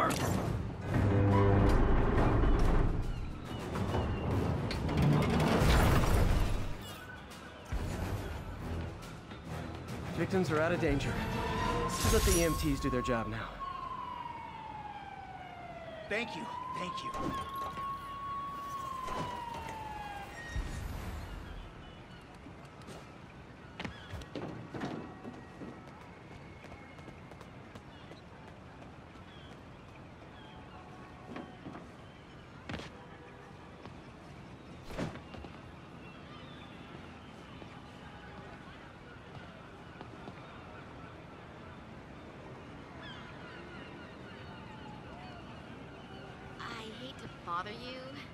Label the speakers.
Speaker 1: door!
Speaker 2: Victims are out of danger. Let's let the EMTs do their job now.
Speaker 1: Thank you. Thank you.
Speaker 3: I hate to bother you,